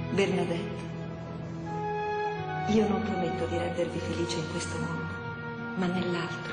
Bernadette, io non prometto di rendervi felice in questo mondo, ma nell'altro.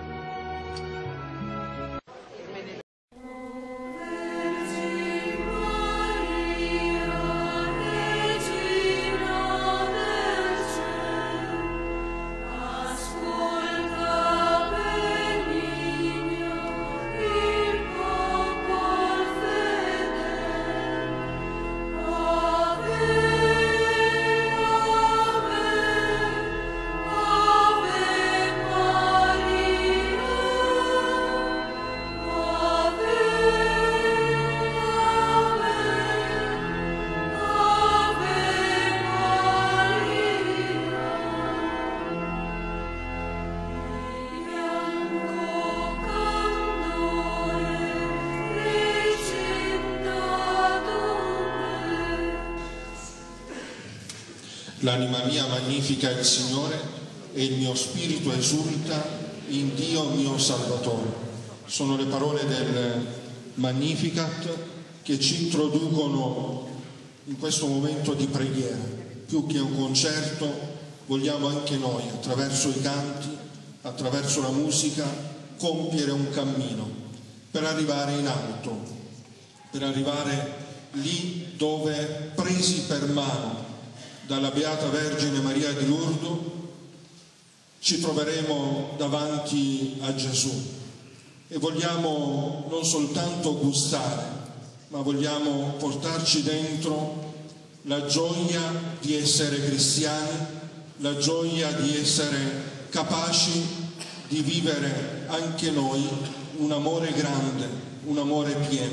L'anima mia magnifica il Signore e il mio spirito esulta in Dio mio Salvatore. Sono le parole del Magnificat che ci introducono in questo momento di preghiera. Più che un concerto, vogliamo anche noi, attraverso i canti, attraverso la musica, compiere un cammino per arrivare in alto, per arrivare lì dove, presi per mano dalla Beata Vergine Maria di Lourdes, ci troveremo davanti a Gesù e vogliamo non soltanto gustare, ma vogliamo portarci dentro la gioia di essere cristiani, la gioia di essere capaci di vivere anche noi un amore grande, un amore pieno.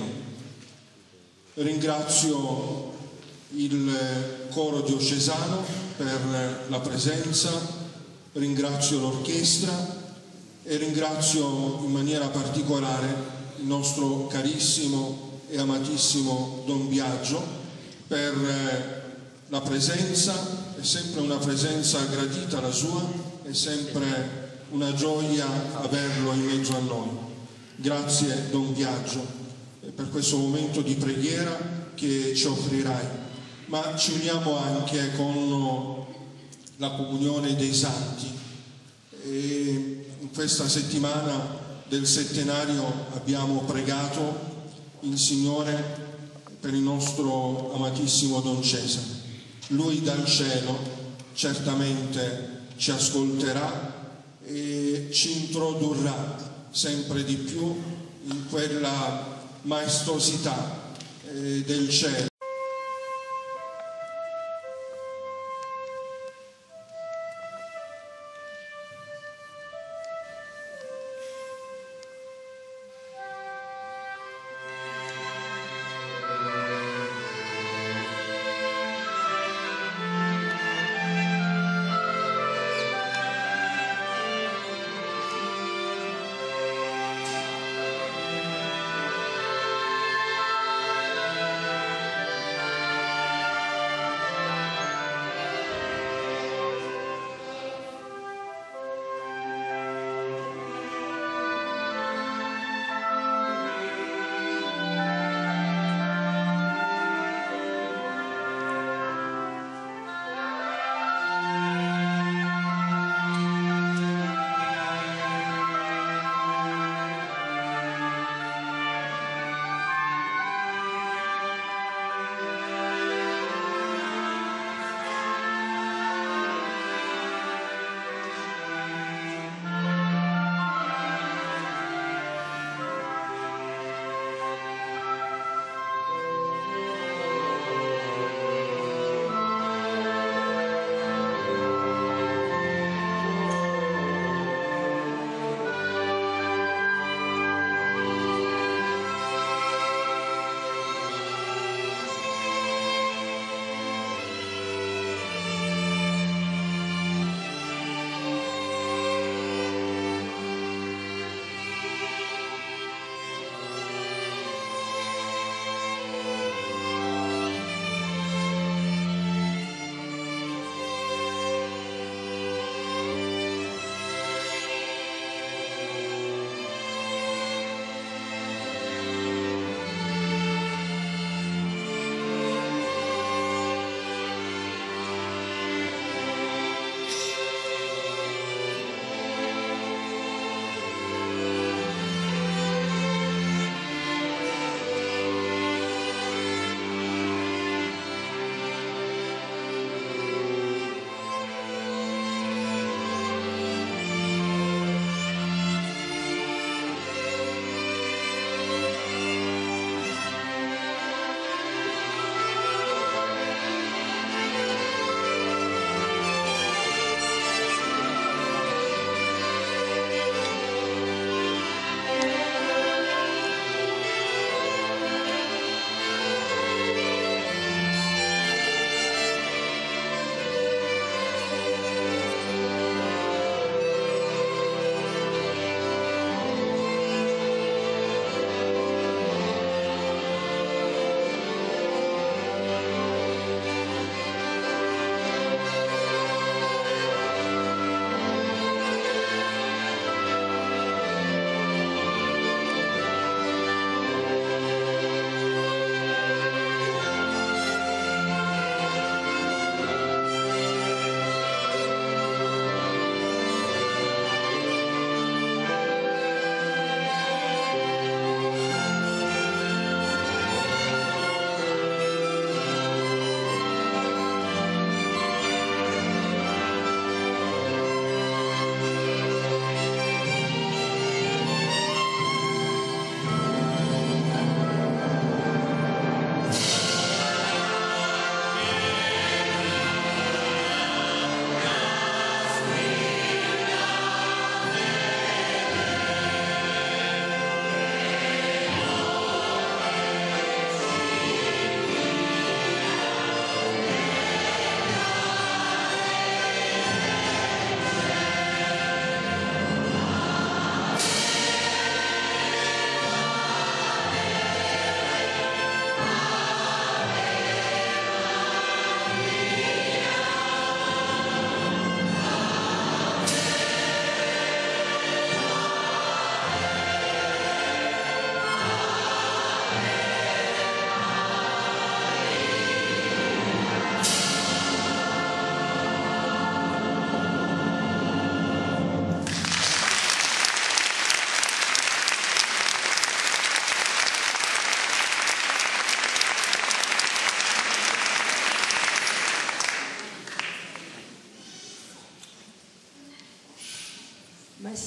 Ringrazio il coro diocesano per la presenza, ringrazio l'orchestra e ringrazio in maniera particolare il nostro carissimo e amatissimo Don Biagio per la presenza. È sempre una presenza gradita la sua, è sempre una gioia averlo in mezzo a noi. Grazie Don Biagio per questo momento di preghiera che ci offrirai. Ma ci uniamo anche con la comunione dei santi e in questa settimana del settenario abbiamo pregato il Signore per il nostro amatissimo Don Cesare. Lui dal cielo certamente ci ascolterà e ci introdurrà sempre di più in quella maestosità del cielo.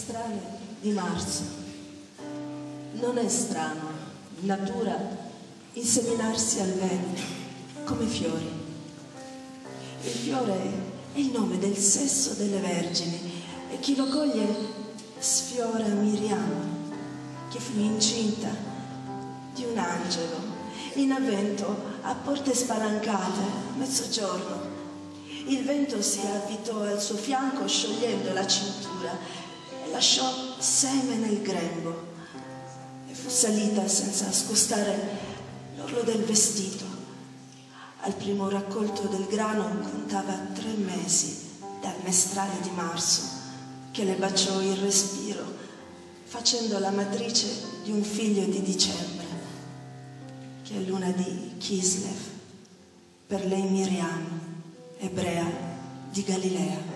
mestrale di marzo. Non è strano, in natura, inseminarsi al vento, come fiori. Il fiore è il nome del sesso delle vergini e chi lo coglie sfiora Miriam, che fu incinta di un angelo in avvento a porte spalancate a mezzogiorno. Il vento si avvitò al suo fianco sciogliendo la cintura e lasciò seme nel grembo e fu salita senza scostare l'orlo del vestito. Al primo raccolto del grano contava 3 mesi dal mestrale di marzo che le baciò il respiro, facendo la matrice di un figlio di dicembre, che è luna di Kislev, per lei Miriam, ebrea di Galilea.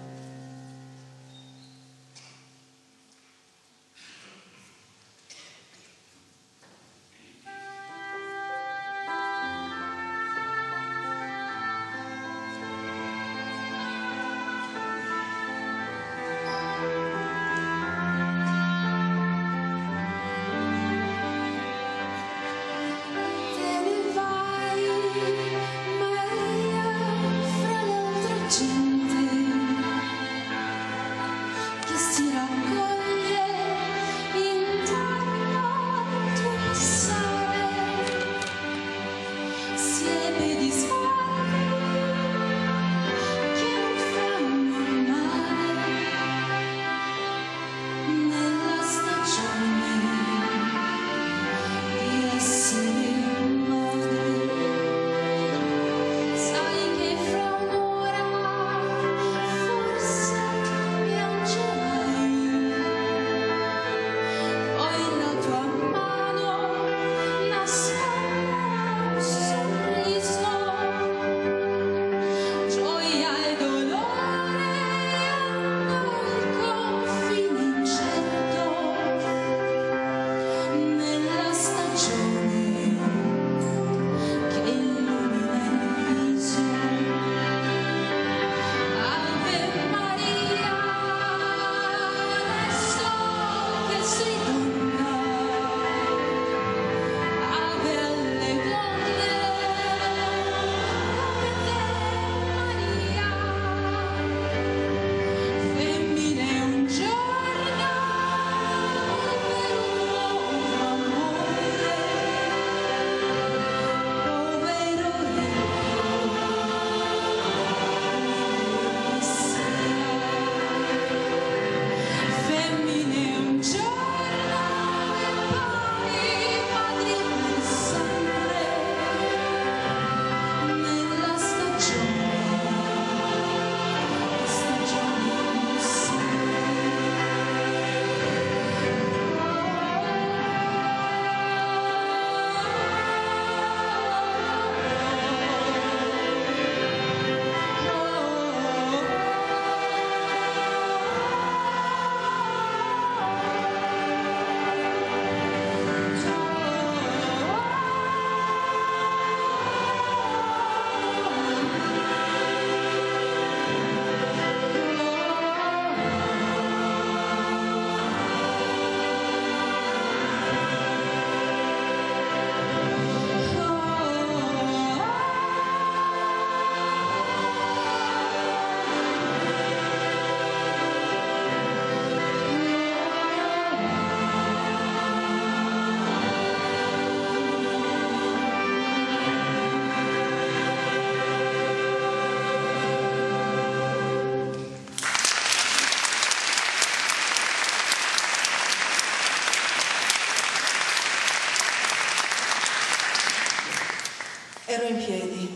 Ero in piedi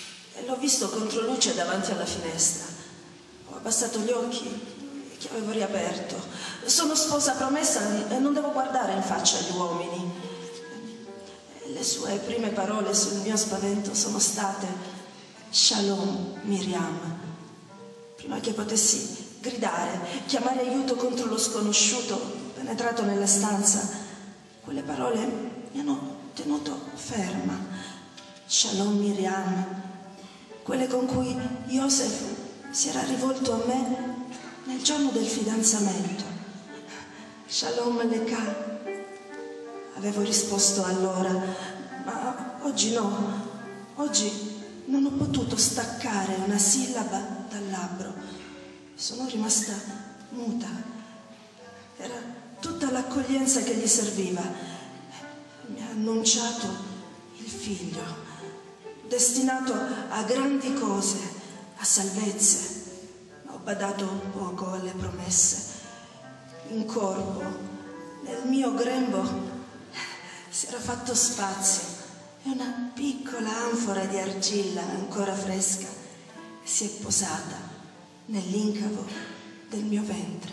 e l'ho visto controluce davanti alla finestra. Ho abbassato gli occhi che avevo riaperto. Sono sposa promessa e non devo guardare in faccia gli uomini. Le sue prime parole sul mio spavento sono state "Shalom, Miriam", prima che potessi gridare, chiamare aiuto contro lo sconosciuto penetrato nella stanza. Quelle parole mi hanno tenuto ferma. Shalom Miriam, quelle con cui Joseph si era rivolto a me nel giorno del fidanzamento. Shalom Aleichem, avevo risposto allora, ma oggi no. Oggi non ho potuto staccare una sillaba dal labbro. Sono rimasta muta. Era tutta l'accoglienza che gli serviva. Mi ha annunciato il figlio, destinato a grandi cose, a salvezze. Ho badato poco alle promesse. In corpo, nel mio grembo, si era fatto spazio e una piccola anfora di argilla ancora fresca si è posata nell'incavo del mio ventre.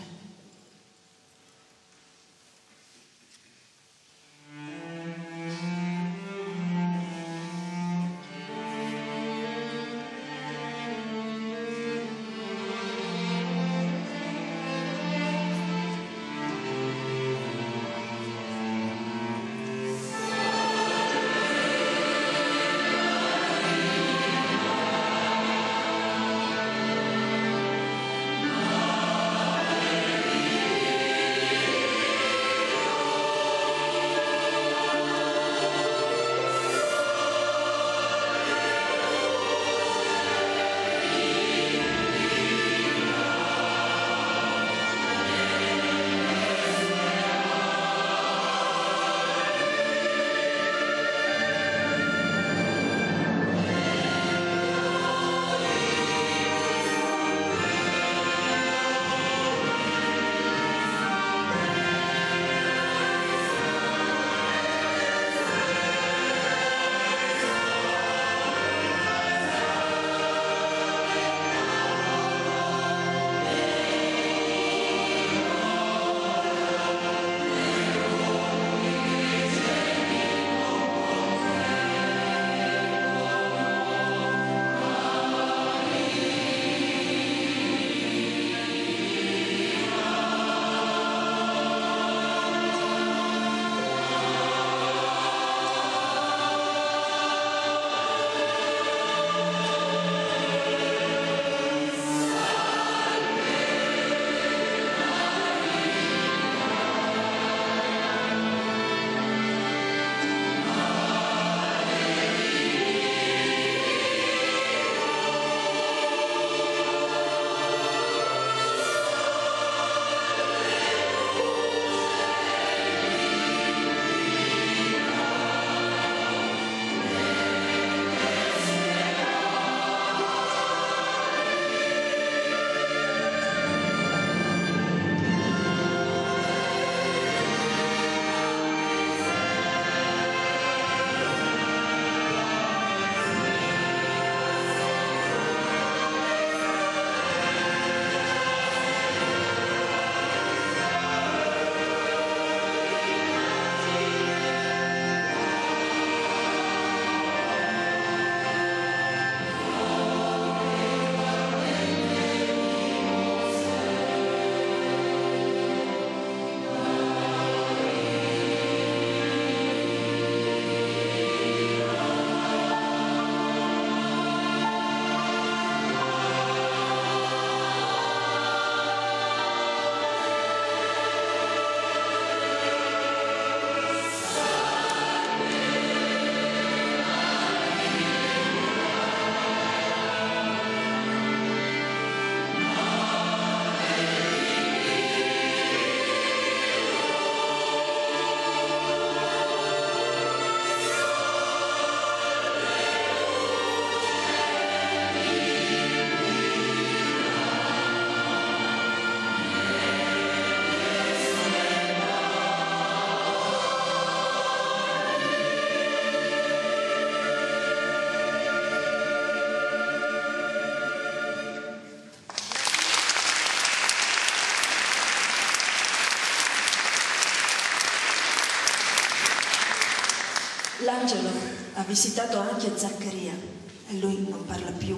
L'angelo ha visitato anche Zaccaria e lui non parla più.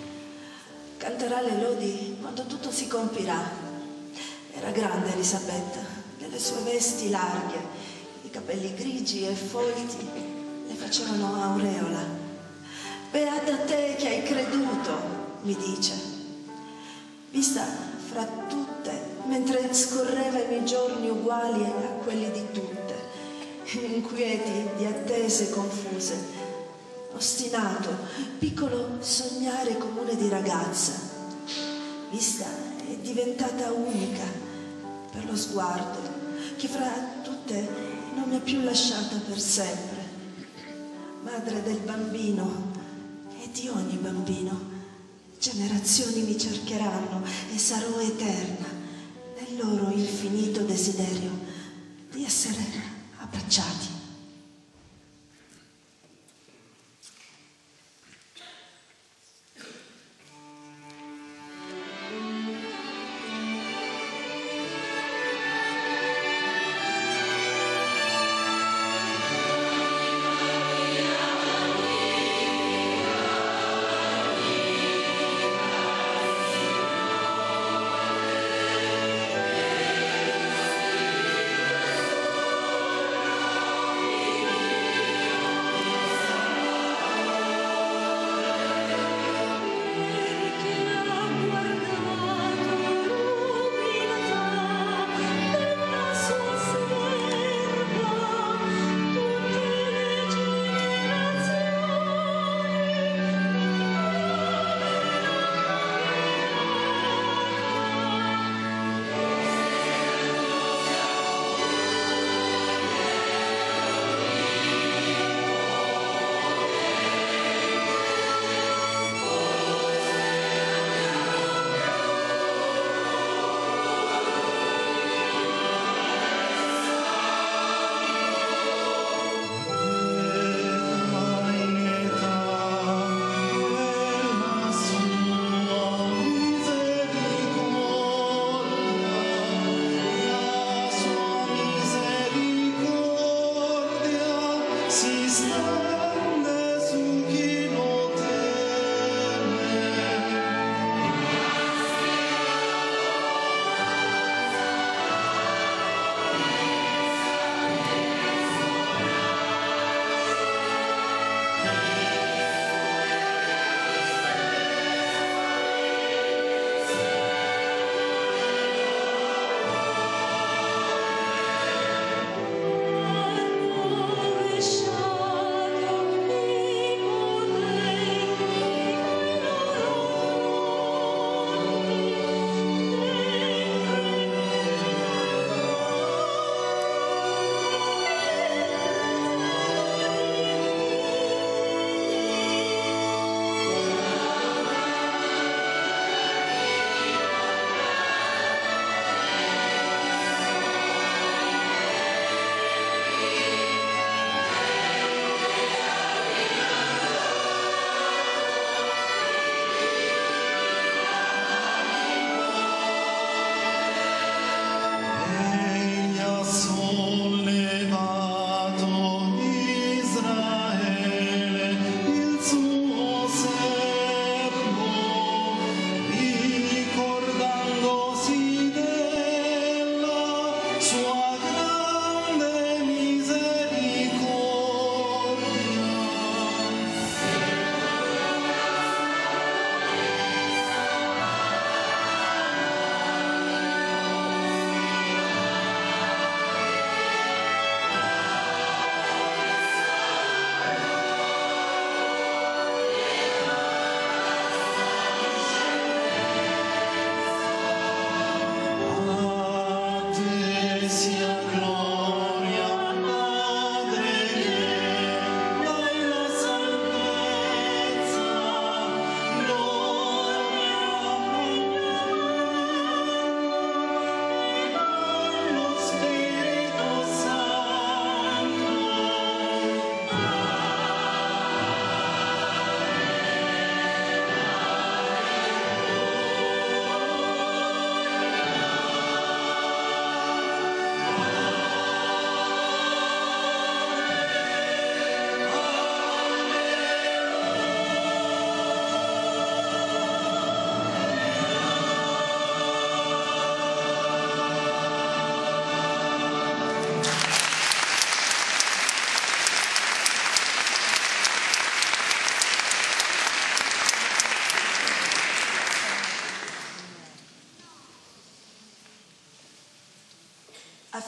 Canterà le lodi quando tutto si compirà. Era grande Elisabetta, delle sue vesti larghe, i capelli grigi e folti le facevano aureola. Beata te che hai creduto, mi dice. Vista fra tutte, mentre trascorreva i miei giorni uguali a quelli di tutte, inquieti di attese confuse, ostinato, piccolo sognare comune di ragazza, vista e diventata unica per lo sguardo che fra tutte non mi ha più lasciata per sempre, madre del bambino e di ogni bambino. Generazioni mi cercheranno e sarò eterna nel loro infinito desiderio di essere abbracciati.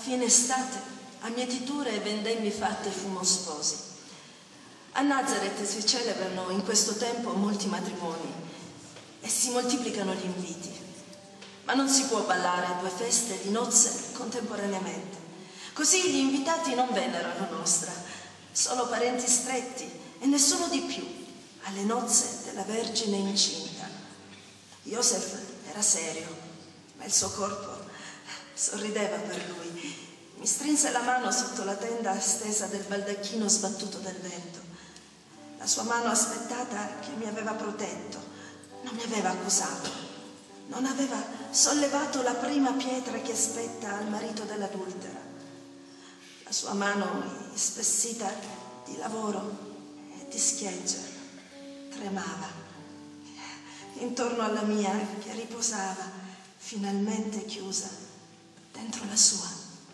fine estate, a mietiture e vendemmie fatte fummo sposi. A Nazareth si celebrano in questo tempo molti matrimoni e si moltiplicano gli inviti, ma non si può ballare 2 feste di nozze contemporaneamente. Così gli invitati non vennero alla nostra, solo parenti stretti e nessuno di più, alle nozze della Vergine incinta. Joseph era serio, ma il suo corpo sorrideva per lui. Mi strinse la mano sotto la tenda stesa del baldacchino sbattuto dal vento. La sua mano aspettata che mi aveva protetto, non mi aveva accusato, non aveva sollevato la prima pietra che spetta al marito dell'adultera. La sua mano ispessita di lavoro e di schegge tremava intorno alla mia che riposava finalmente chiusa dentro la sua.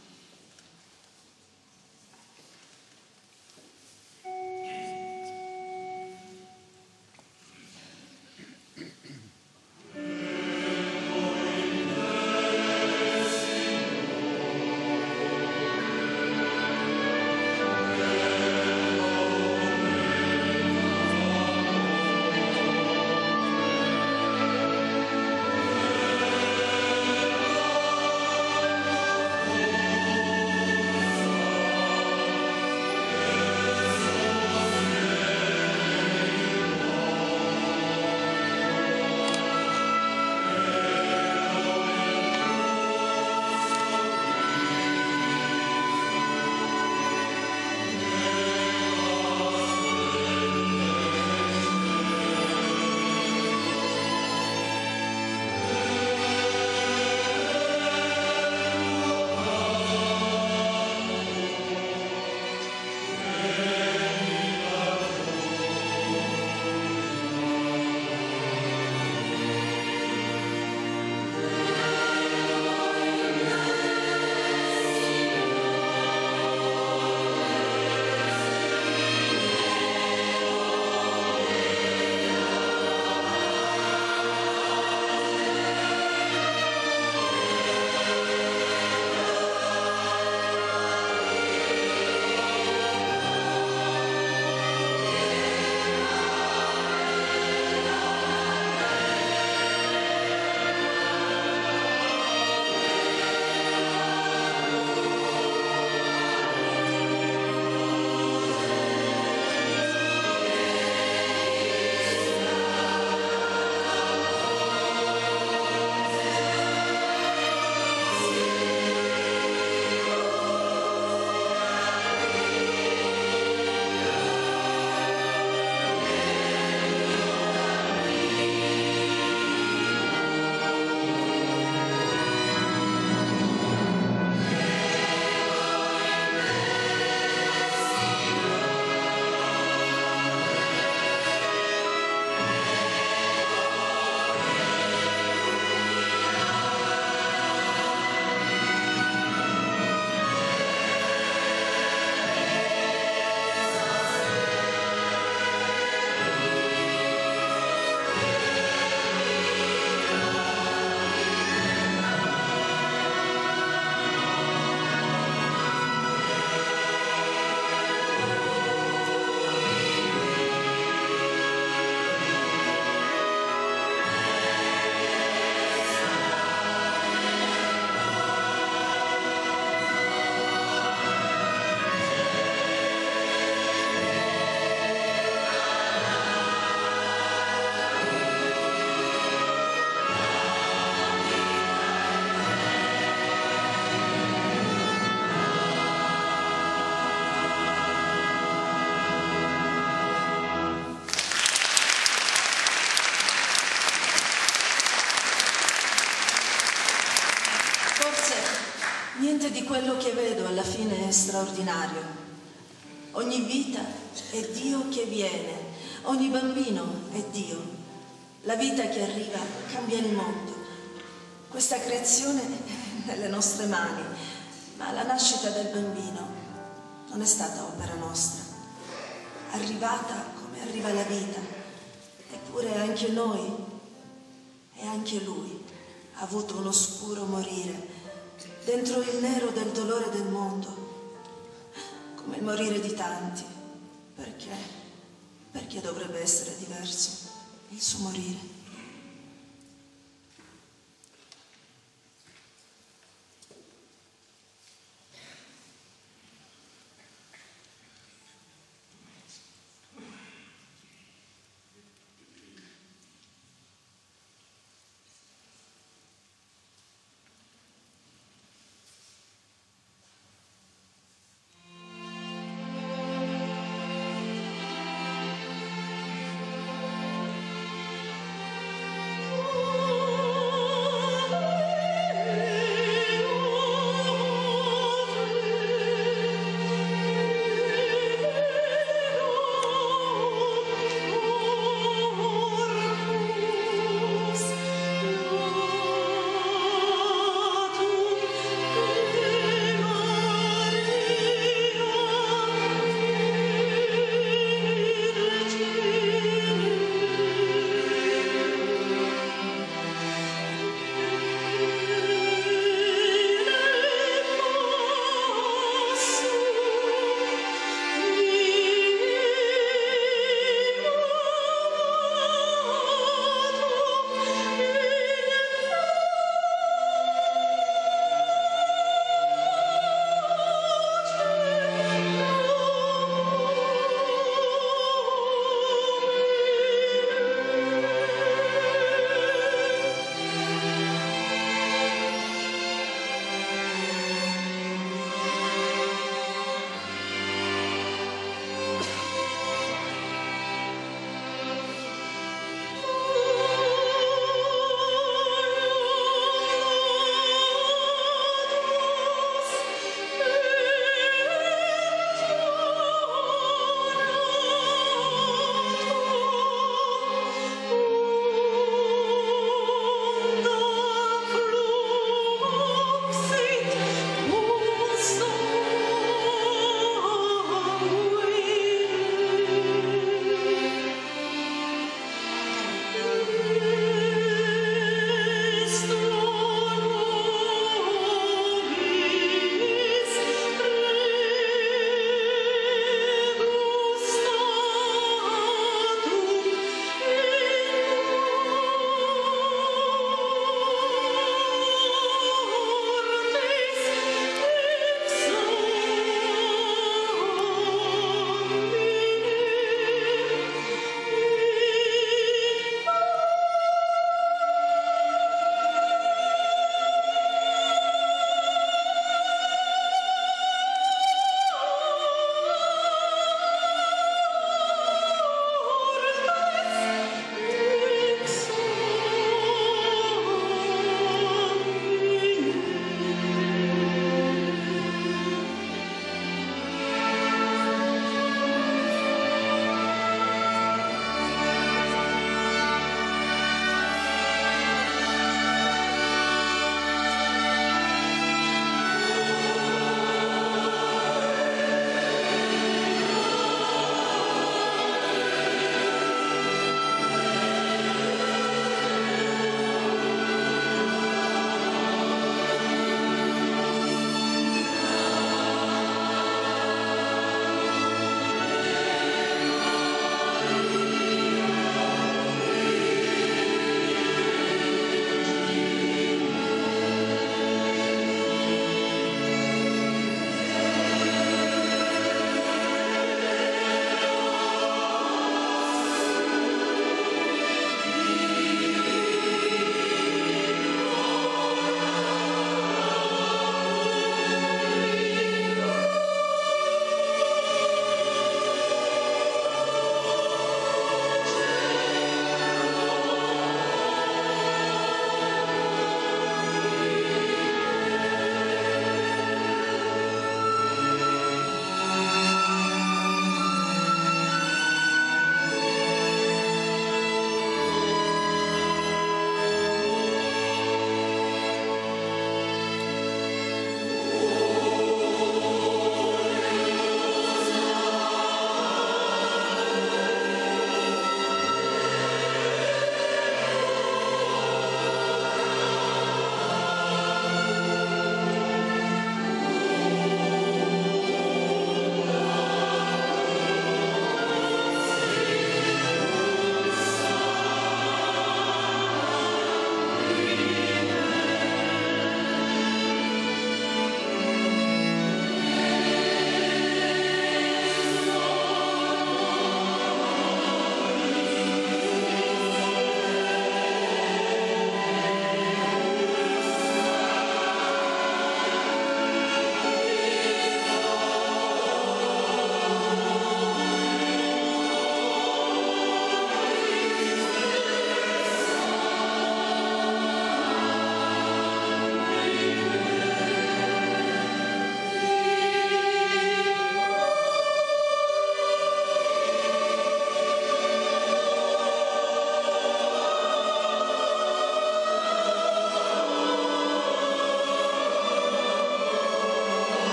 Niente di quello che vedo alla fine è straordinario. Ogni vita è Dio che viene, ogni bambino è Dio. La vita che arriva cambia il mondo. Questa creazione è nelle nostre mani, ma la nascita del bambino non è stata opera nostra. Arrivata come arriva la vita, eppure anche noi e anche lui ha avuto un oscuro morire dentro il nero del dolore del mondo, come il morire di tanti. Perché? Perché dovrebbe essere diverso il suo morire?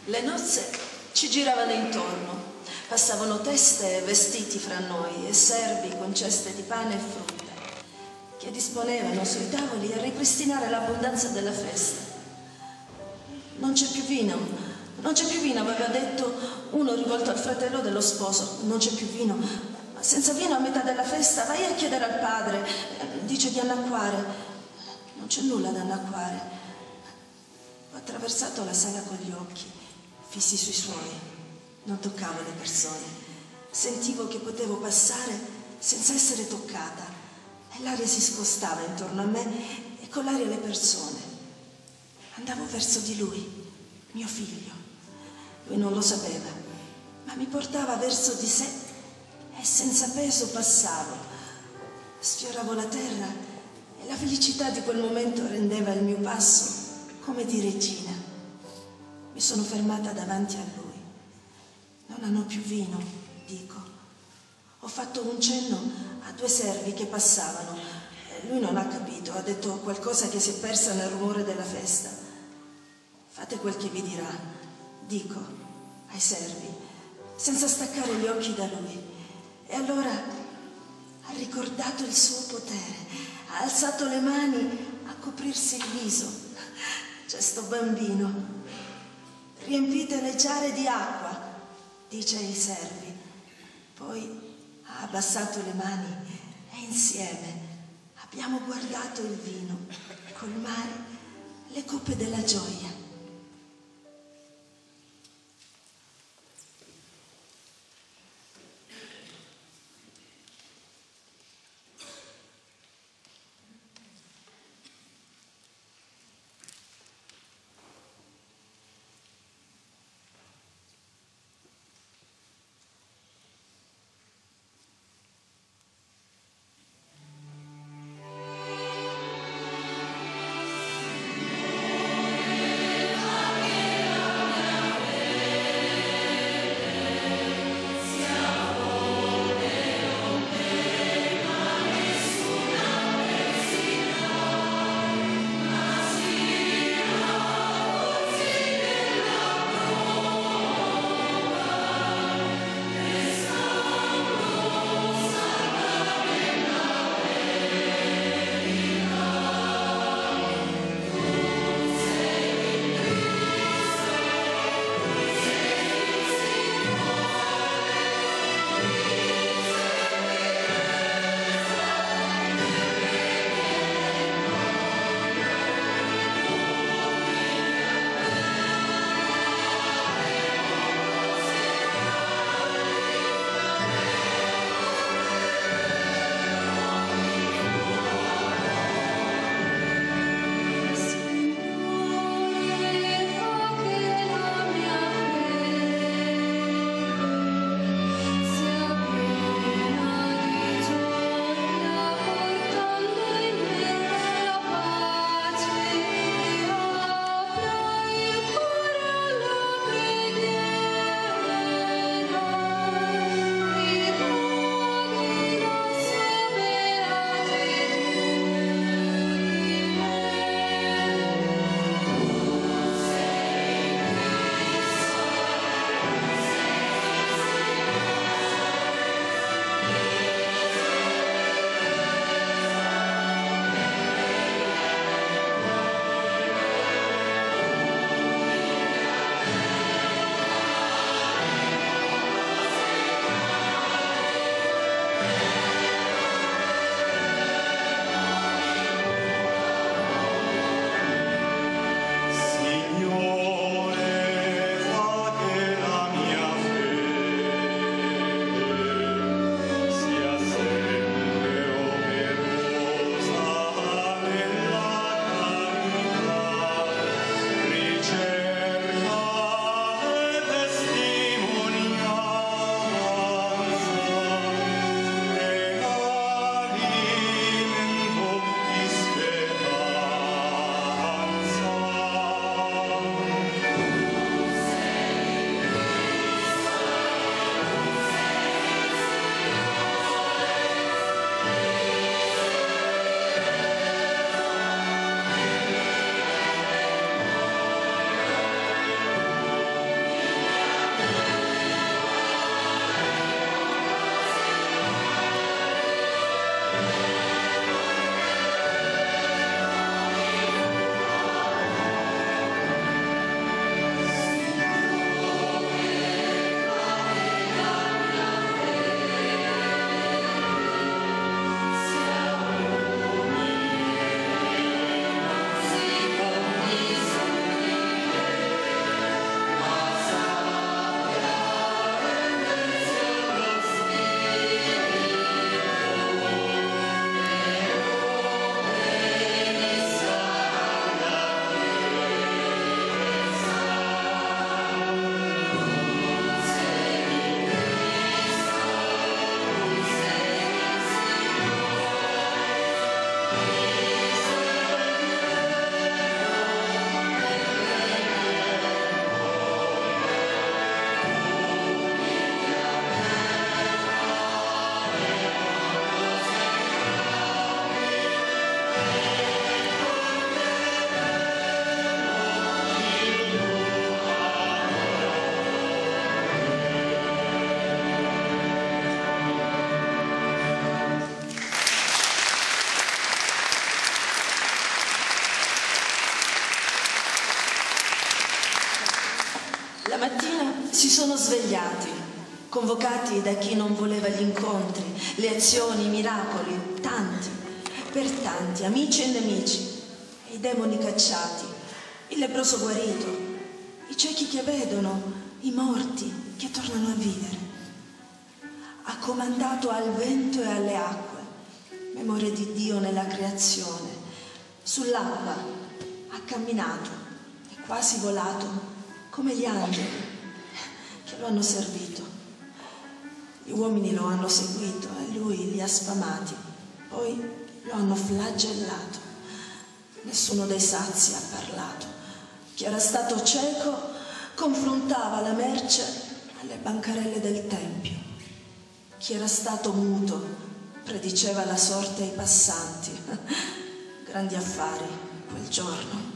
Le nozze ci giravano intorno, passavano teste e vestiti fra noi e servi con ceste di pane e frutta che disponevano sui tavoli a ripristinare l'abbondanza della festa. Non c'è più vino, non c'è più vino, aveva detto uno rivolto al fratello dello sposo. Non c'è più vino, ma senza vino a metà della festa vai a chiedere al padre, dice di annacquare. Non c'è nulla da annacquare. Ho attraversato la sala con gli occhi fissi sui suoi, non toccavo le persone, sentivo che potevo passare senza essere toccata e l'aria si scostava intorno a me e con l'aria le persone. Andavo verso di lui, mio figlio. Lui non lo sapeva, ma mi portava verso di sé e senza peso passavo. Sfioravo la terra e la felicità di quel momento rendeva il mio passo come di regina. Mi sono fermata davanti a lui. Non hanno più vino, dico. Ho fatto un cenno a due servi che passavano. Lui non ha capito, ha detto qualcosa che si è persa nel rumore della festa. Fate quel che vi dirà, dico ai servi, senza staccare gli occhi da lui. E allora ha ricordato il suo potere, ha alzato le mani a coprirsi il viso. C'è sto bambino. Riempite le giare di acqua, dice ai servi. Poi ha abbassato le mani e insieme abbiamo guardato il vino, col mare, le coppe della gioia. Quella mattina si sono svegliati, convocati da chi non voleva gli incontri, le azioni, i miracoli, tanti, per tanti, amici e nemici, i demoni cacciati, il leproso guarito, i ciechi che vedono, i morti che tornano a vivere. Ha comandato al vento e alle acque, memoria di Dio nella creazione. Sull'acqua ha camminato e quasi volato come gli angeli che lo hanno servito. Gli uomini lo hanno seguito e lui li ha sfamati, poi lo hanno flagellato. Nessuno dei sazi ha parlato. Chi era stato cieco confrontava la merce alle bancarelle del tempio. Chi era stato muto prediceva la sorte ai passanti. Grandi affari quel giorno.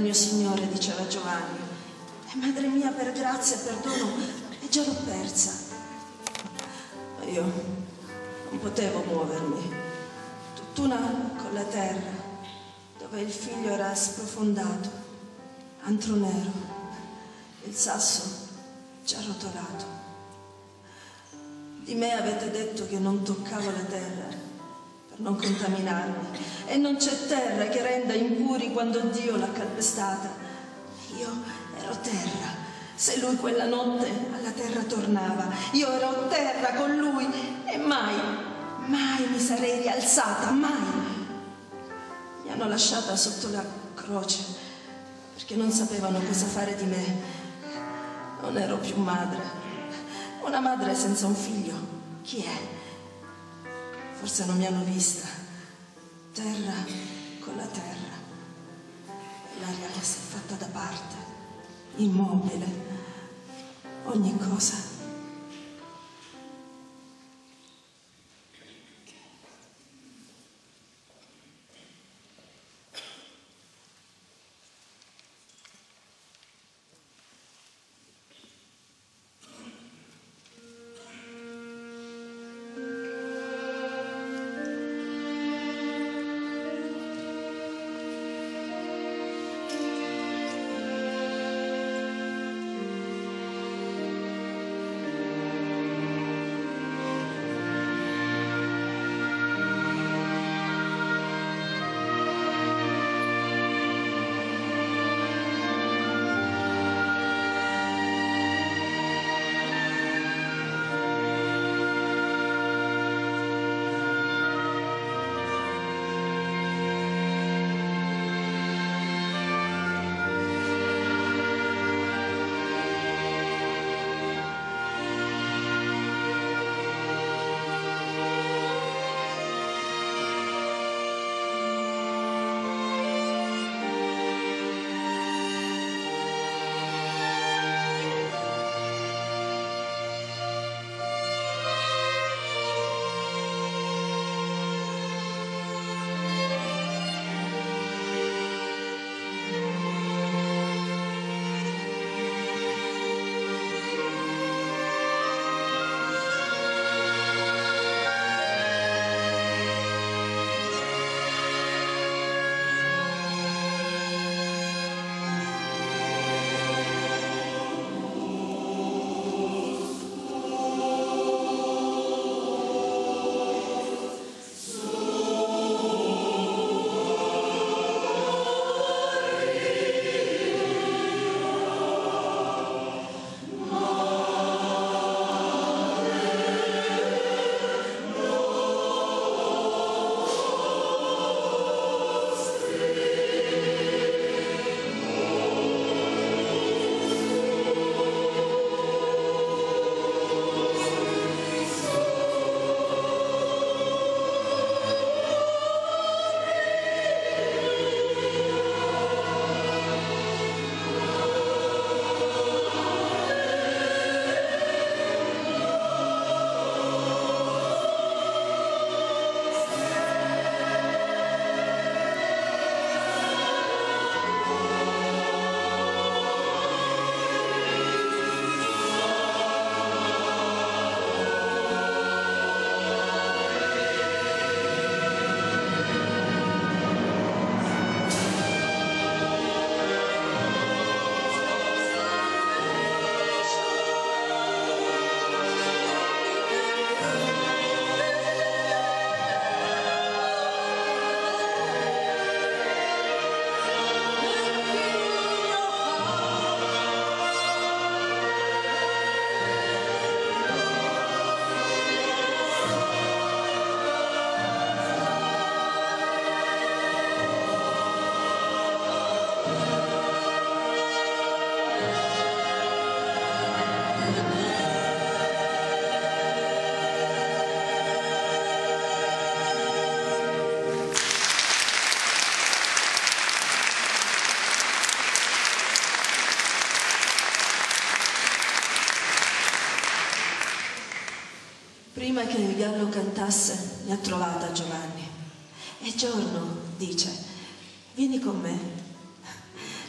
mio Signore, diceva Giovanni. E madre mia, per grazia e perdono, e già l'ho persa. Ma io non potevo muovermi, tutt'una con la terra, dove il figlio era sprofondato, antro nero, il sasso già rotolato. Di me avete detto che non toccavo la terra per non contaminarmi, e non c'è terra che renda impuri quando Dio l'ha calpestata. Io ero terra. Se lui quella notte alla terra tornava, io ero terra con lui e mai mi sarei rialzata, mai. Mi hanno lasciata sotto la croce perché non sapevano cosa fare di me. Non ero più madre. Una madre senza un figlio, chi è? Forse non mi hanno vista. Terra con la terra. E l'aria che si è fatta da parte, immobile, ogni cosa. Prima che il gallo cantasse, mi ha trovata Giovanni. E giorno, dice, vieni con me.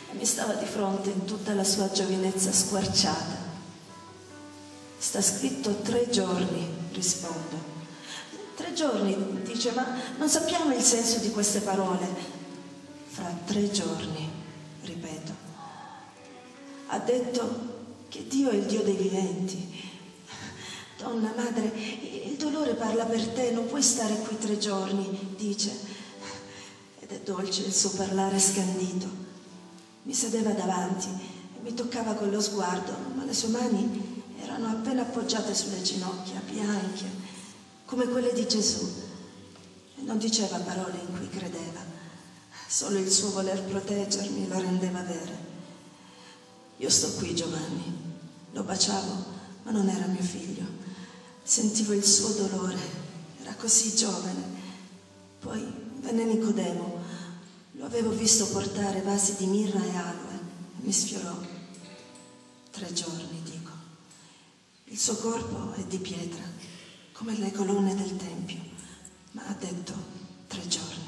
e mi stava di fronte in tutta la sua giovinezza squarciata. Sta scritto 3 giorni, rispondo. 3 giorni, dice, ma non sappiamo il senso di queste parole. Fra 3 giorni, ripeto. Ha detto che Dio è il Dio dei viventi. Donna, madre, il dolore parla per te, non puoi stare qui 3 giorni, dice. Ed è dolce il suo parlare scandito. Mi sedeva davanti e mi toccava con lo sguardo, ma le sue mani erano appena appoggiate sulle ginocchia, bianche, come quelle di Gesù. E non diceva parole in cui credeva, solo il suo voler proteggermi lo rendeva vere. Io sto qui, Giovanni. Lo baciavo, ma non era mio figlio. Sentivo il suo dolore, era così giovane. Poi venne Nicodemo, lo avevo visto portare vasi di mirra e aloe e mi sfiorò. 3 giorni, dico. Il suo corpo è di pietra, come le colonne del Tempio, ma ha detto 3 giorni.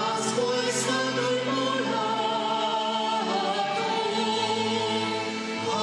Nostra Pasqua è stata immolata.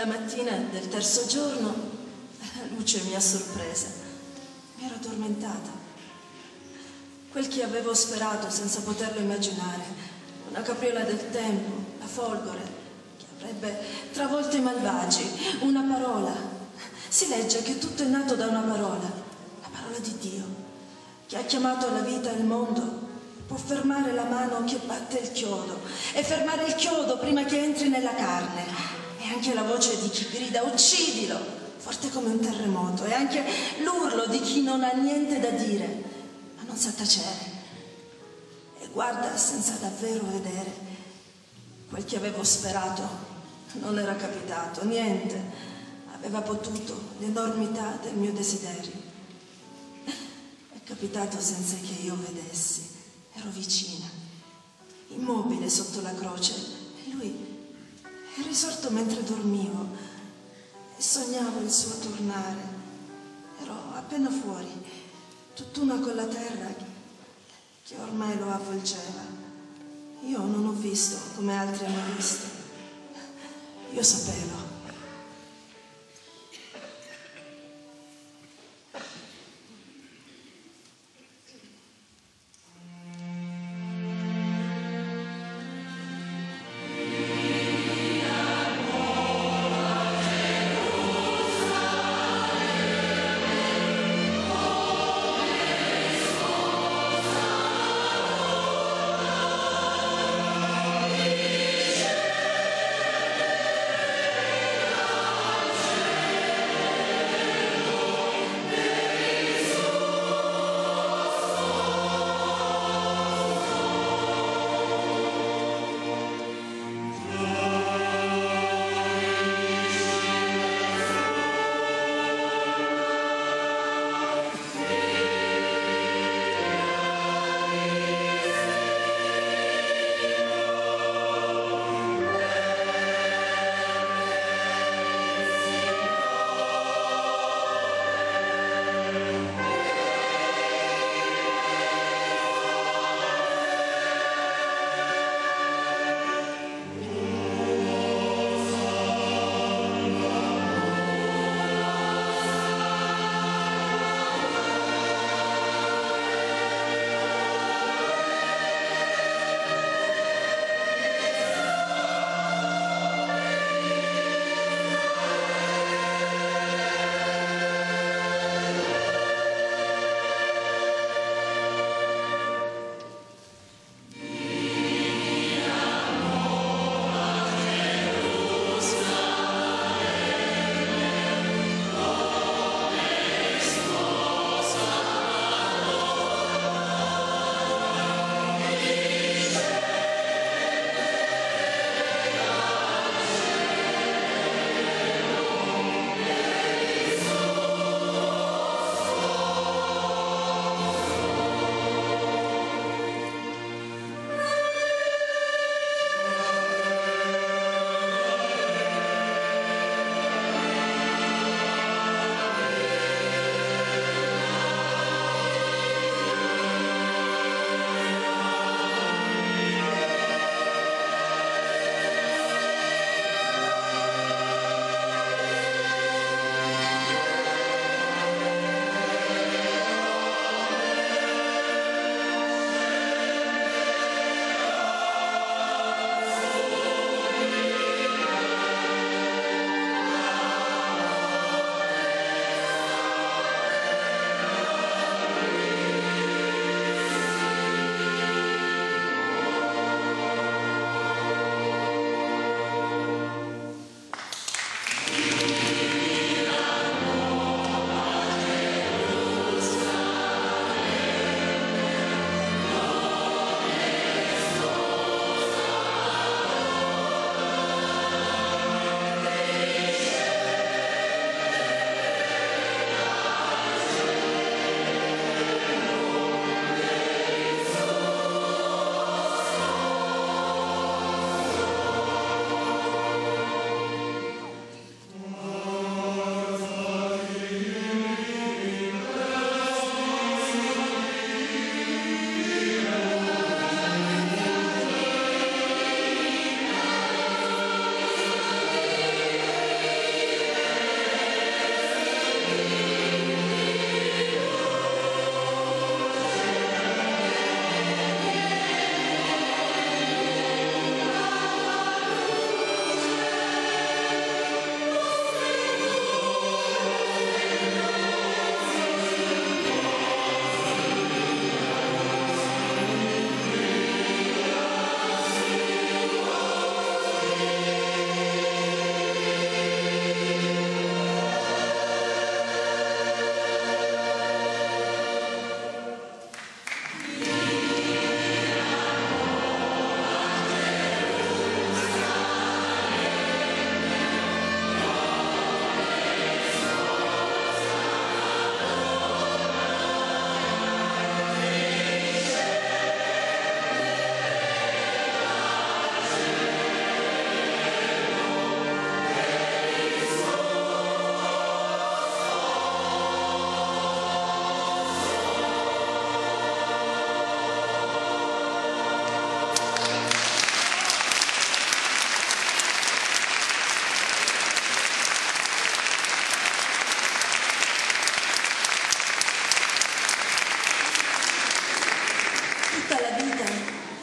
La mattina del terzo giorno, Luce mi ha sorpresa. Mi ero addormentata. Quel che avevo sperato senza poterlo immaginare, una capriola del tempo, la folgore, che avrebbe travolto i malvagi, una parola. Si legge che tutto è nato da una parola, la parola di Dio, che ha chiamato alla vita il mondo. Può fermare la mano che batte il chiodo e fermare il chiodo prima che entri nella carne. E anche la voce di chi grida uccidilo, forte come un terremoto, e anche l'urlo di chi non ha niente da dire, ma non sa tacere. E guarda senza davvero vedere. Quel che avevo sperato non era capitato, niente aveva potuto l'enormità del mio desiderio. È capitato senza che io vedessi. Ero vicina, immobile sotto la croce, e lui è risorto mentre dormivo e sognavo il suo tornare. Ero appena fuori, tutt'una con la terra che ormai lo avvolgeva. Io non ho visto come altri hanno visto. Io sapevo.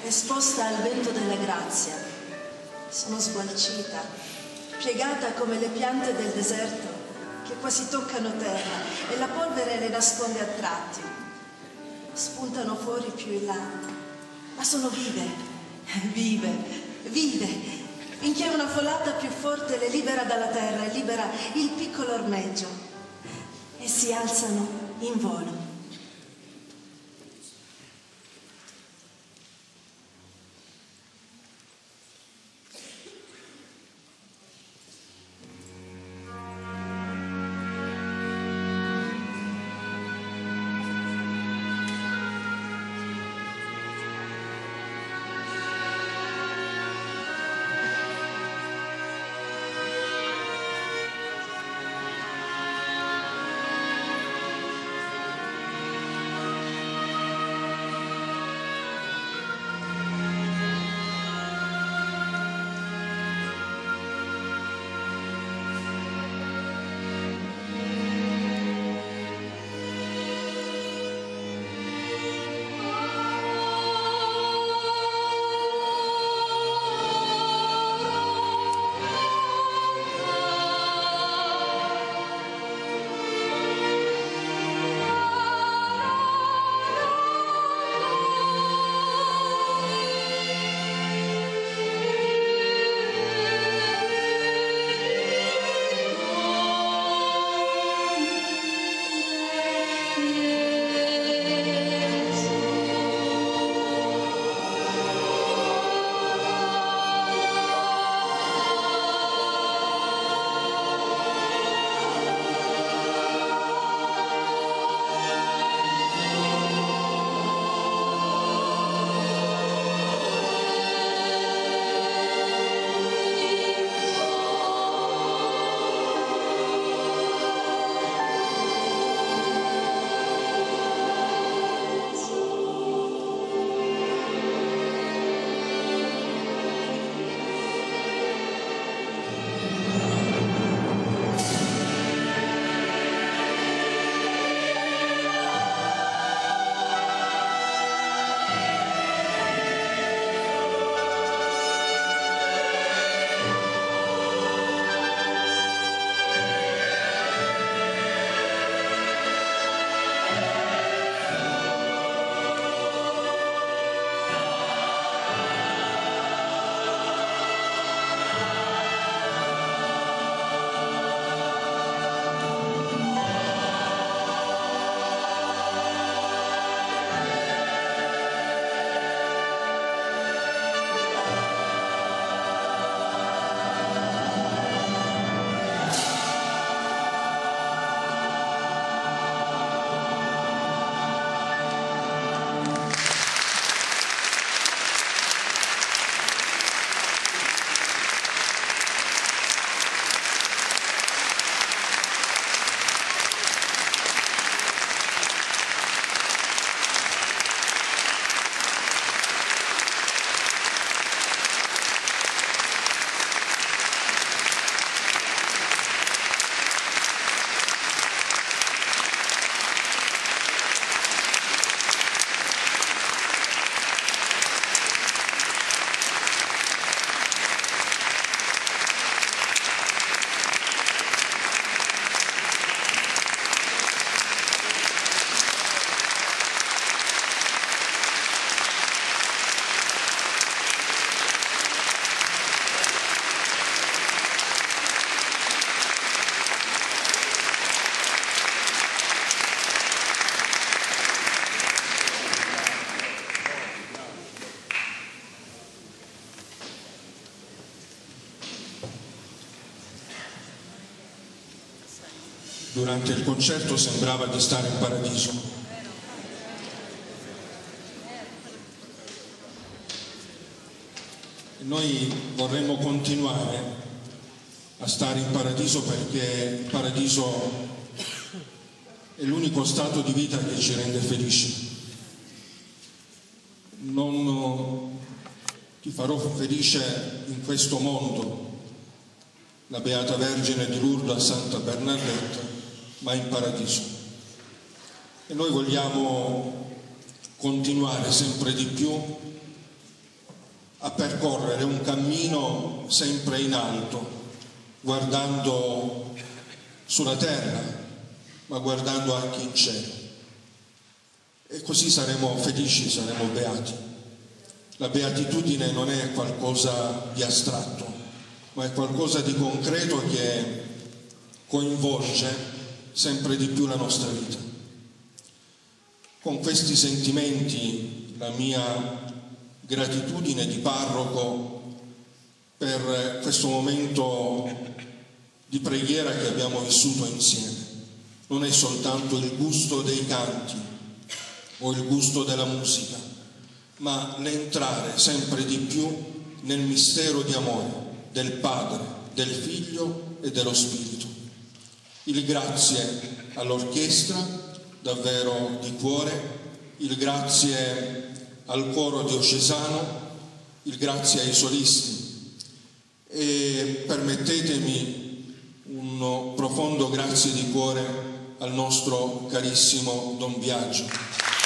esposta al vento della grazia. Sono sgualcita, piegata come le piante del deserto che quasi toccano terra e la polvere le nasconde a tratti. Spuntano fuori più in là, ma sono vive, vive, vive, finché una folata più forte le libera dalla terra e libera il piccolo ormeggio e si alzano in volo. Durante il concerto sembrava di stare in paradiso. E noi vorremmo continuare a stare in paradiso, perché il paradiso è l'unico stato di vita che ci rende felici. Non ti farò felice in questo mondo, la Beata Vergine di Lourdes a Santa Bernadette, ma in paradiso. E noi vogliamo continuare sempre di più a percorrere un cammino sempre in alto, guardando sulla terra, ma guardando anche in cielo. E così saremo felici, saremo beati. La beatitudine non è qualcosa di astratto, ma è qualcosa di concreto che coinvolge sempre di più la nostra vita. Con questi sentimenti, la mia gratitudine di parroco per questo momento di preghiera che abbiamo vissuto insieme. Non è soltanto il gusto dei canti o il gusto della musica, ma l'entrare sempre di più nel mistero di amore del Padre, del Figlio e dello Spirito. Il grazie all'orchestra, davvero di cuore, il grazie al coro diocesano, il grazie ai solisti e permettetemi un profondo grazie di cuore al nostro carissimo Don Biagio.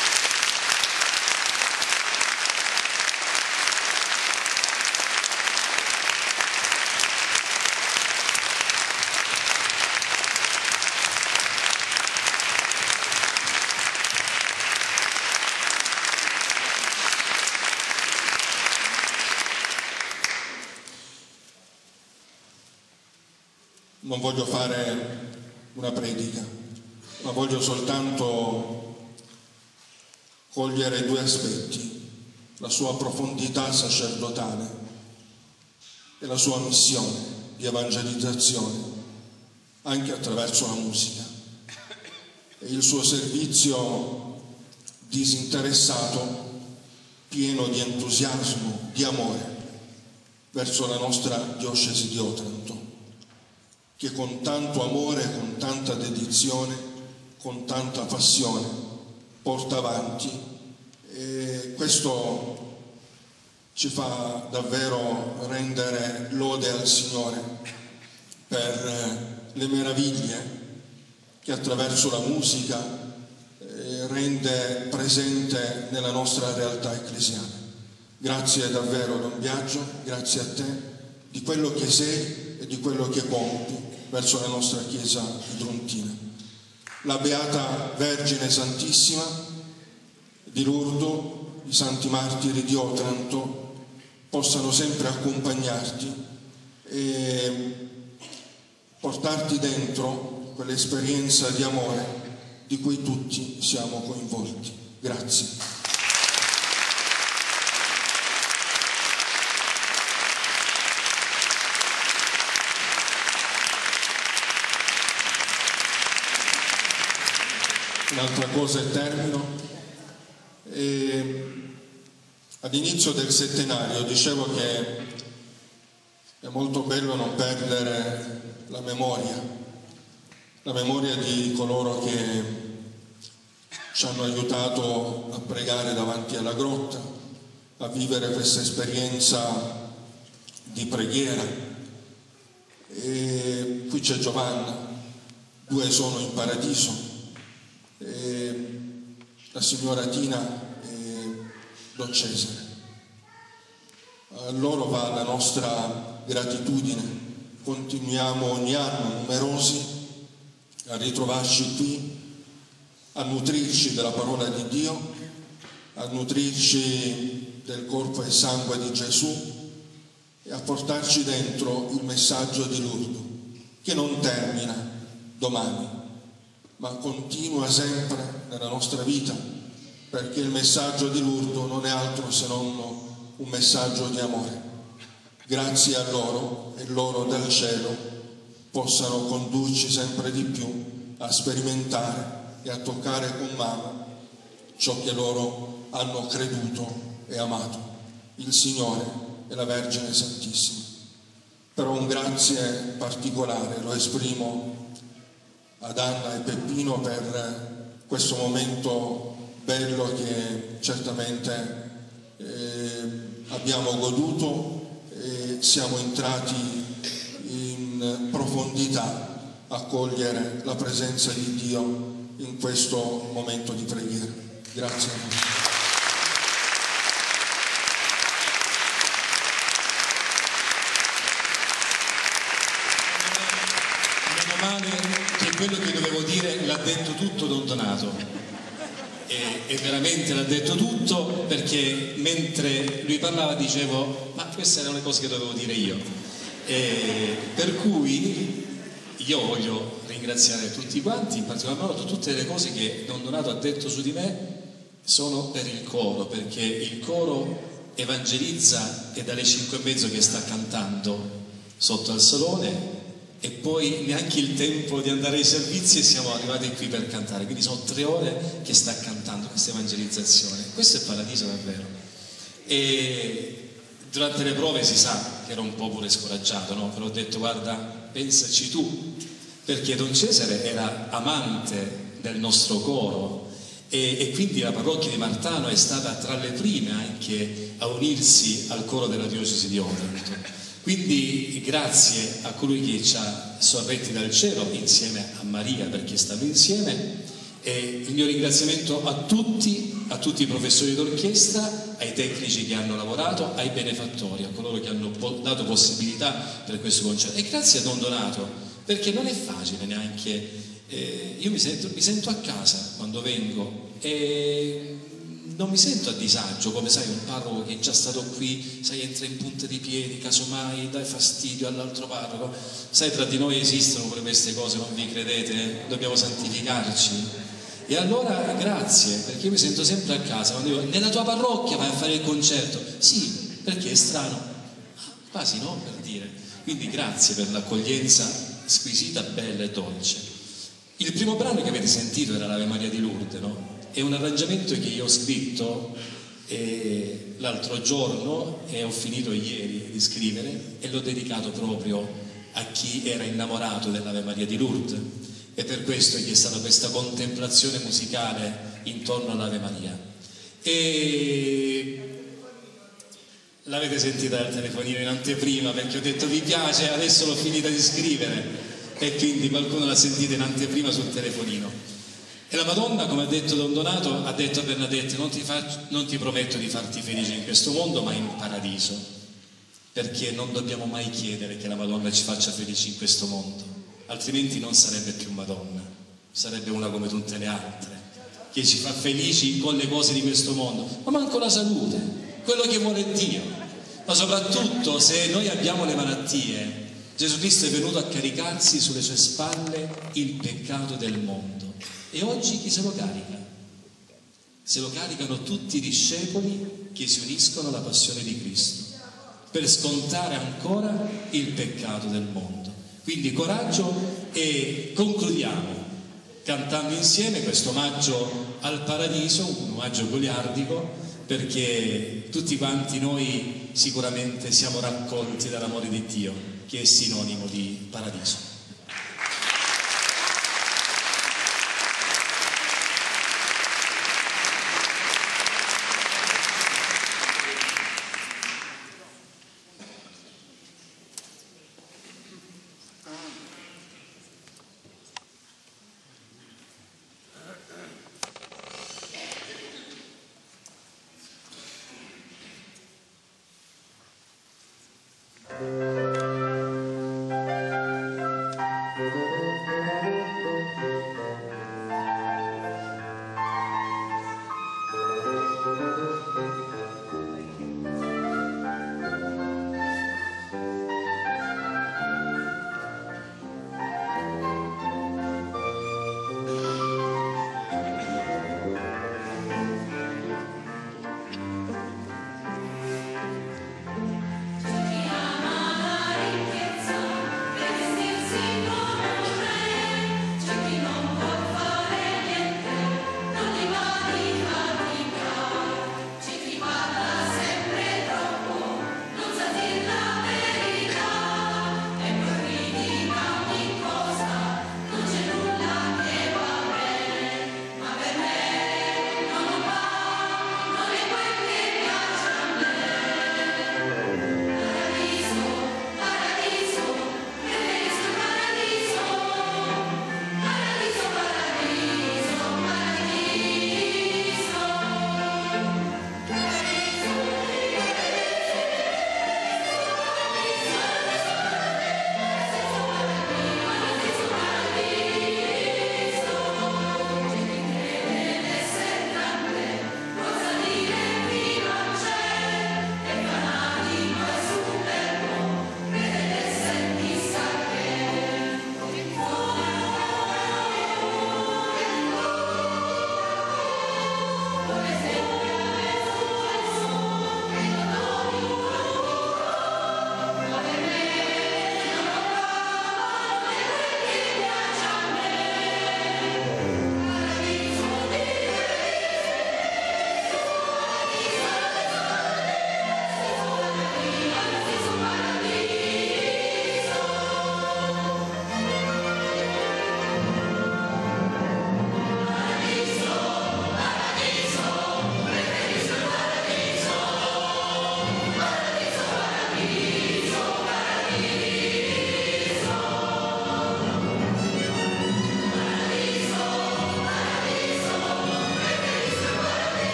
Non voglio fare una predica, ma voglio soltanto cogliere due aspetti: la sua profondità sacerdotale e la sua missione di evangelizzazione, anche attraverso la musica, e il suo servizio disinteressato, pieno di entusiasmo, di amore verso la nostra diocesi di Otranto, che con tanto amore, con tanta dedizione, con tanta passione porta avanti, e questo ci fa davvero rendere lode al Signore per le meraviglie che attraverso la musica rende presente nella nostra realtà ecclesiale. Grazie davvero Don Biagio, grazie a te di quello che sei e di quello che compi verso la nostra Chiesa idrontina. La Beata Vergine Santissima di Lourdes, i Santi Martiri di Otranto possano sempre accompagnarti e portarti dentro quell'esperienza di amore di cui tutti siamo coinvolti. Grazie. Un'altra cosa e termino. All'inizio del settenario dicevo che è molto bello non perdere la memoria di coloro che ci hanno aiutato a pregare davanti alla grotta, a vivere questa esperienza di preghiera. E qui c'è Giovanna, 2 sono in paradiso, la signora Tina e Don Cesare. A loro va la nostra gratitudine. Continuiamo ogni anno, numerosi, a ritrovarci qui, a nutrirci della parola di Dio, a nutrirci del corpo e sangue di Gesù e a portarci dentro il messaggio di Lourdes, che non termina domani, ma continua sempre nella nostra vita, perché il messaggio di Lourdes non è altro se non un messaggio di amore. Grazie a loro e loro dal cielo possano condurci sempre di più a sperimentare e a toccare con mano ciò che loro hanno creduto e amato, il Signore e la Vergine Santissima. Però un grazie particolare lo esprimo ad Anna e Peppino per questo momento bello che certamente abbiamo goduto e siamo entrati in profondità a cogliere la presenza di Dio in questo momento di preghiera. Grazie a voi. donato, e veramente l'ha detto tutto, perché mentre lui parlava dicevo ma queste erano le cose che dovevo dire io, per cui io voglio ringraziare tutti quanti, in particolar modo tutte le cose che Don Donato ha detto su di me sono per il coro, perché il coro evangelizza, e dalle 5:30 che sta cantando sotto al salone, e poi neanche il tempo di andare ai servizi e siamo arrivati qui per cantare, quindi sono 3 ore che sta cantando questa evangelizzazione. Questo è paradiso davvero. E durante le prove si sa che ero un po' pure scoraggiato, no? Però ho detto guarda, pensaci tu, perché Don Cesare era amante del nostro coro, e quindi la parrocchia di Martano è stata tra le prime anche a unirsi al coro della diocesi di Otranto. Quindi grazie a colui che ci ha sorretti dal cielo insieme a Maria, perché stanno insieme, e il mio ringraziamento a tutti i professori d'orchestra, ai tecnici che hanno lavorato, ai benefattori, a coloro che hanno dato possibilità per questo concerto, e grazie a Don Donato, perché non è facile neanche. Io mi sento a casa quando vengo e non mi sento a disagio, come sai un parroco che è già stato qui, sai, entra in punta di piedi, casomai dai fastidio all'altro parroco, sai, tra di noi esistono pure queste cose, non vi credete? Dobbiamo santificarci. E allora grazie, perché io mi sento sempre a casa, quando dico nella tua parrocchia vai a fare il concerto, sì, perché è strano, quasi no, per dire. Quindi grazie per l'accoglienza squisita, bella e dolce. Il primo brano che avete sentito era l'Ave Maria di Lourdes, no? È un arrangiamento che io ho scritto l'altro giorno, e ho finito ieri di scrivere, e l'ho dedicato proprio a chi era innamorato dell'Ave Maria di Lourdes. È per questo che è stata questa contemplazione musicale intorno all'Ave Maria. E l'avete sentita dal telefonino in anteprima, perché ho detto vi piace, adesso l'ho finita di scrivere, e quindi qualcuno l'ha sentita in anteprima sul telefonino. E la Madonna, come ha detto Don Donato, ha detto a Bernadette non ti prometto di farti felice in questo mondo, ma in paradiso, perché non dobbiamo mai chiedere che la Madonna ci faccia felici in questo mondo, altrimenti non sarebbe più Madonna, sarebbe una come tutte le altre, che ci fa felici con le cose di questo mondo, ma manco la salute, quello che vuole Dio. Ma soprattutto se noi abbiamo le malattie, Gesù Cristo è venuto a caricarsi sulle sue spalle il peccato del mondo, e oggi chi se lo carica? Se lo caricano tutti i discepoli che si uniscono alla passione di Cristo per scontare ancora il peccato del mondo. Quindi coraggio, e concludiamo cantando insieme questo omaggio al paradiso, un omaggio goliardico, perché tutti quanti noi sicuramente siamo raccolti dall'amore di Dio, che è sinonimo di paradiso.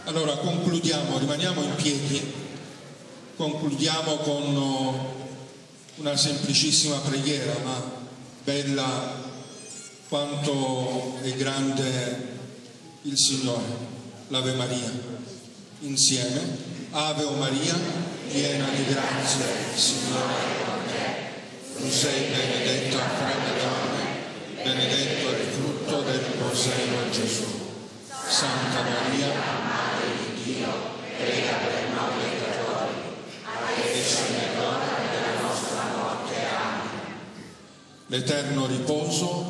Allora concludiamo, rimaniamo in piedi, concludiamo con una semplicissima preghiera, ma bella quanto è grande il Signore, l'Ave Maria. Insieme, Ave o Maria, piena di grazia, il Signore è con te. Tu sei benedetta fra le donne, benedetto è il frutto del tuo seno, Gesù. Santa Maria, Madre di Dio, prega per noi peccatori, adesso è l'ora della nostra morte. Amen. L'eterno riposo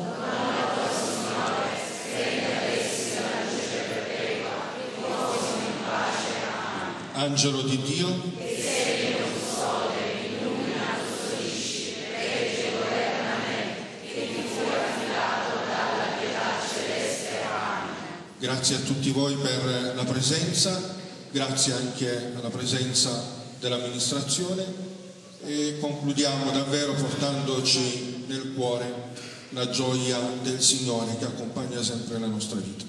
Angelo di Dio, che sei il custode, illumina, custodisci, regge, governa me, che ti fu affidato dalla pietà celeste. Amen. Grazie a tutti voi per la presenza, grazie anche alla presenza dell'amministrazione e concludiamo davvero portandoci nel cuore la gioia del Signore che accompagna sempre la nostra vita.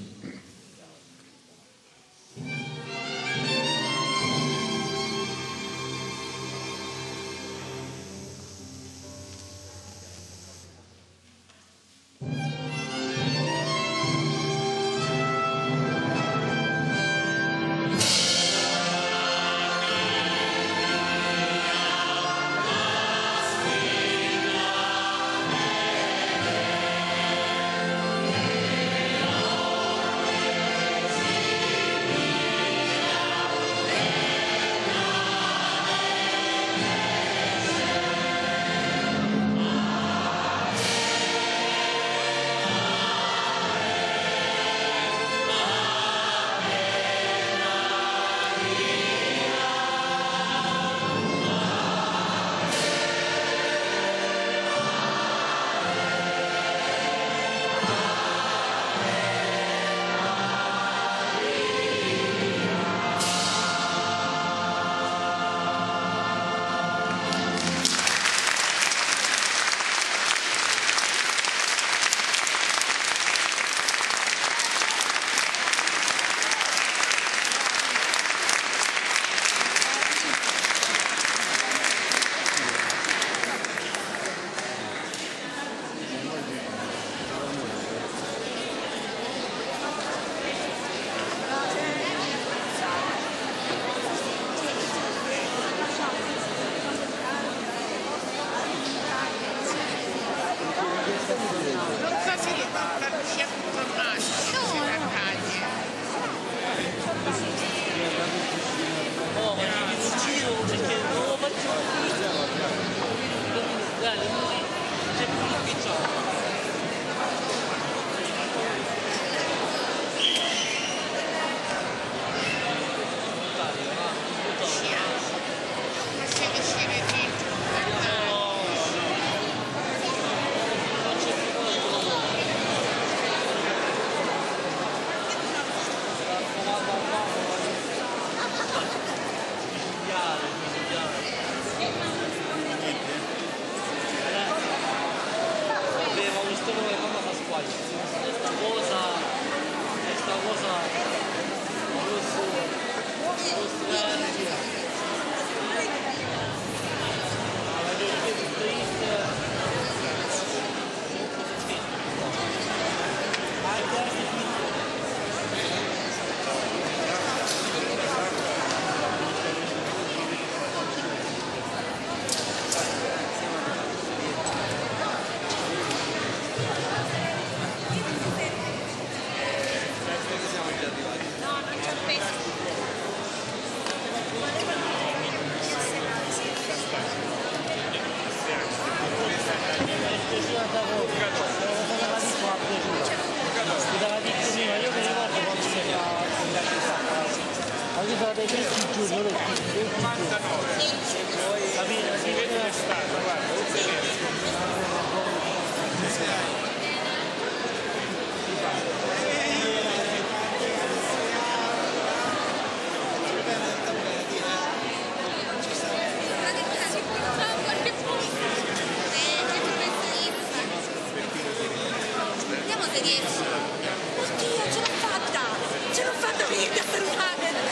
Oddio, ce l'ho fatta! Ce l'ho fatta, venite a salutare!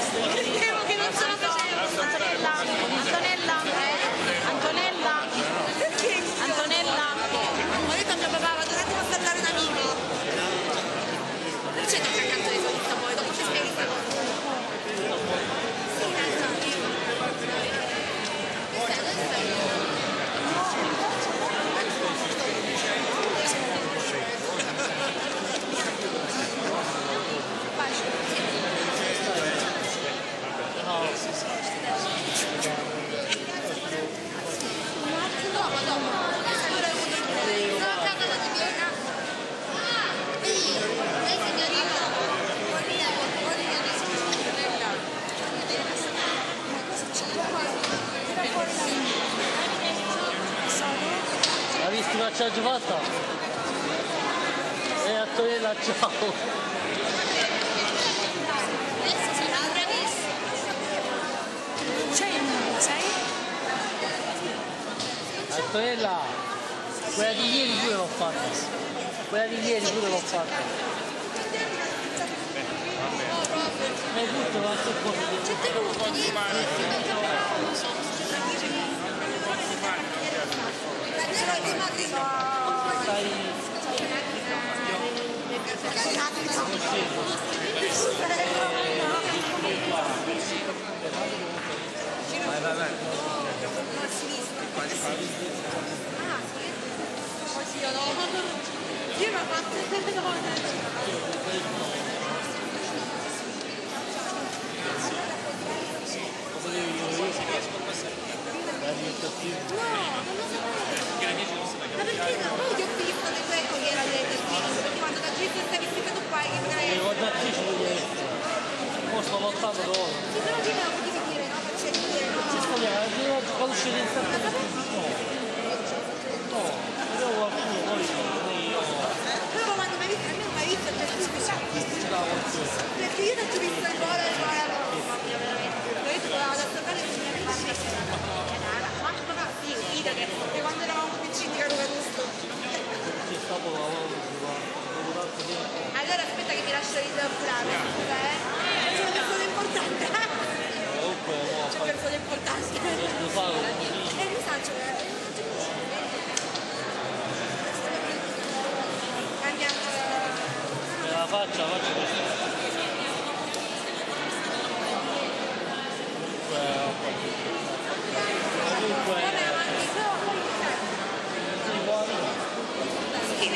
ce l'ha già fatta? E a Antonella, ciao! Adesso sarà bravissimo. C'è il numero, sai? Antonella, quella di ieri pure l'ho fatta. Quella di ieri pure l'ho fatta. Ma è tutto, ma che cosa? C'è tenuto di io mi ho fatto ma perché no? Poi ti ho visto che tu ecco che era del film, quando da Cristo stavi sempre qua che non Le guardatrici di ieri. Mo sto lottando da ora. sì, però prima lo potevi dire, no? Facevi dire, no? Ci sbagliamo, quando scende in stato no. No, però qualcuno poi io. Però quando mi hai visto, almeno mi hai visto il testo speciale. Perché io non ti ho visto il volo e poi allora, mamma mia, veramente. L'ho visto che vado a toccare e mi ha visto. Ma sì, Ida, che quando eravamo piccini che avevo gusto. Allora aspetta che mi lascio riservare, c'è una persona importante. C'è una persona importante. Mi faccio andiamo La faccia questa. vabbè avanti, però poi sì,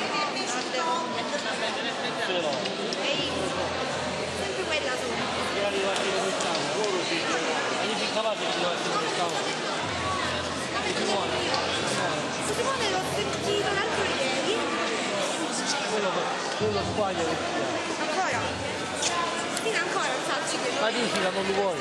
Però, sempre quella sola. prima di partire quest'anno, loro sì, ma gli capace di partire quest'anno. Simone l'ho sentito l'altro ieri. Quello sbaglia che sia. Ancora? Fino ancora non salci che Ma dici che non lo vuoi?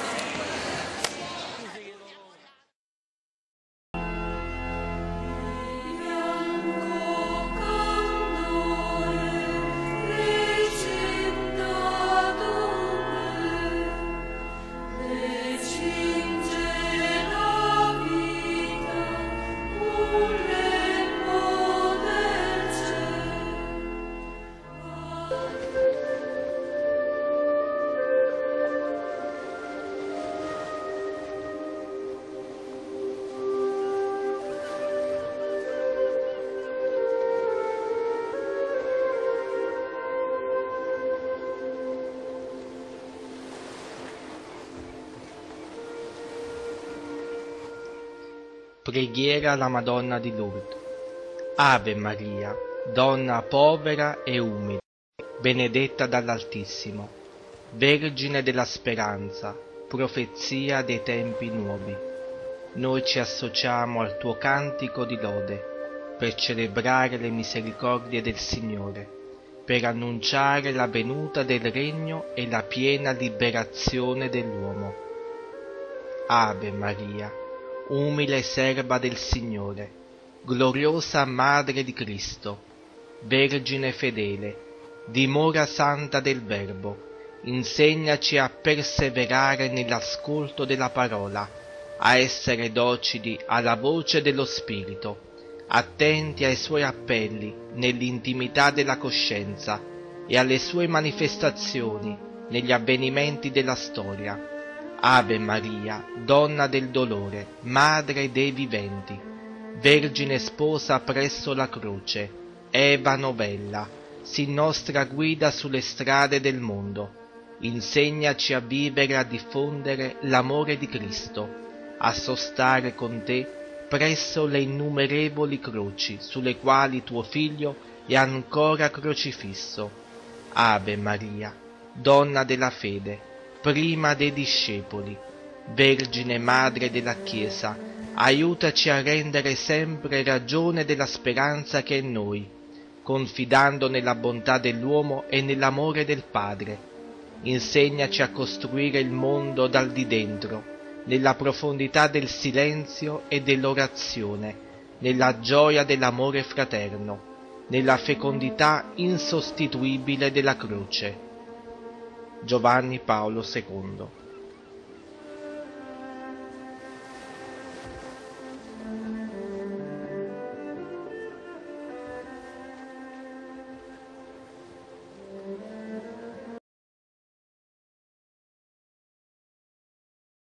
Preghiera alla Madonna di Lourdes. Ave Maria, donna povera e umile, benedetta dall'Altissimo, Vergine della speranza, profezia dei tempi nuovi. Noi ci associamo al tuo cantico di lode per celebrare le misericordie del Signore, per annunciare la venuta del Regno e la piena liberazione dell'uomo. Ave Maria, umile serva del Signore, gloriosa Madre di Cristo, Vergine fedele, dimora santa del Verbo, insegnaci a perseverare nell'ascolto della parola, a essere docili alla voce dello Spirito, attenti ai suoi appelli nell'intimità della coscienza e alle sue manifestazioni negli avvenimenti della storia. Ave Maria, donna del dolore, madre dei viventi, Vergine sposa presso la croce, Eva novella, sii nostra guida sulle strade del mondo, insegnaci a vivere e a diffondere l'amore di Cristo, a sostare con te presso le innumerevoli croci sulle quali tuo Figlio è ancora crocifisso. Ave Maria, donna della fede, prima dei discepoli, Vergine Madre della Chiesa, aiutaci a rendere sempre ragione della speranza che è in noi, confidando nella bontà dell'uomo e nell'amore del Padre. Insegnaci a costruire il mondo dal di dentro, nella profondità del silenzio e dell'orazione, nella gioia dell'amore fraterno, nella fecondità insostituibile della croce. Giovanni Paolo II.